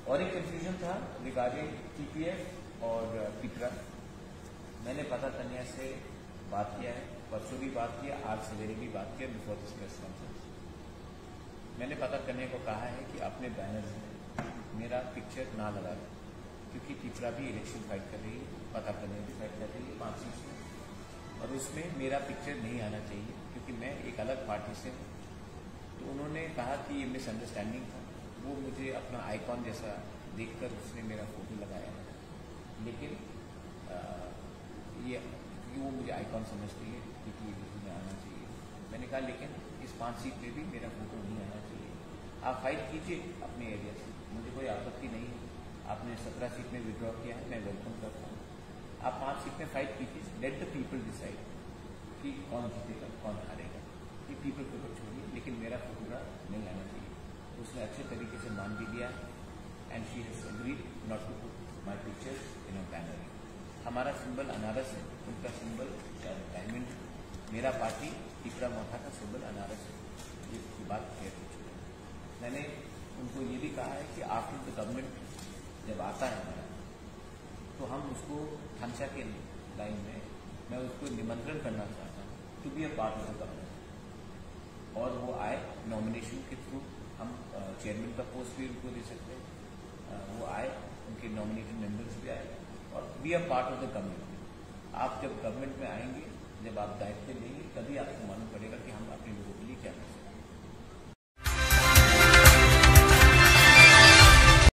और एक कंफ्यूजन था रिगार्डिंग टीपीएफ और टिपरा। मैंने पता तनिया से बात किया है, परसों भी बात किया, आज सवेरे भी बात किया बिफोर दिस प्रेस कॉन्फ्रेंस। मैंने पता करने को कहा है कि अपने बैनर्स में मेरा पिक्चर ना लगा दें, क्योंकि टिपरा भी इलेक्शन फाइट कर रही है, पता करने भी फाइट कर रही है 5 सीट में, और उसमें मेरा पिक्चर नहीं आना चाहिए क्योंकि मैं एक अलग पार्टी से हूँ। तो उन्होंने कहा कि ये मिसअंडरस्टैंडिंग था, वो मुझे अपना आइकॉन जैसा देखकर उसने मेरा फोटो लगाया है, लेकिन ये वो मुझे आइकॉन समझती है क्योंकि में आना चाहिए। मैंने कहा लेकिन इस 5 सीट पे भी मेरा फोटो नहीं आना चाहिए। आप फाइट कीजिए अपने एरिया से, मुझे कोई आपत्ति नहीं है। आपने 17 सीट में विड्रॉ किया है, मैं वेलकम करता हूँ। आप 5 सीट में फाइट कीजिए, लेट द पीपल डिसाइड कि कौन जीतेगा कौन हारेगा, ये पीपल के ऊपर छोड़िए, लेकिन मेरा फोटोग्राफ नहीं आना चाहिए। उसने अच्छे तरीके से मान भी लिया and she has agreed not to put my pictures in a banner. हमारा सिंबल अनारस है, उनका सिंबल डायमंड, मेरा पार्टी टिपरा मोथा का सिंबल अनारस है। ये बात क्लियर हो चुकी है। मैंने उनको ये भी कहा है कि आफ्टर द गवर्नमेंट जब आता है हमारा, तो हम उसको हंसा के लाइन में मैं उसको निमंत्रण करना चाहता हूँ to be a part of the government, और वो आए नॉमिनेशन के थ्रू। हम चेयरमैन का पोस्ट भी उनको दे सकते हैं, वो आए, उनके नॉमिनेटेड मेंबर्स भी आए और be a part of the government. आप जब गवर्नमेंट में आएंगे, जब आप दायित्व लेंगे, तभी आपको मालूम पड़ेगा कि हम अपने लोगों के लिए क्या कर सकते हैं।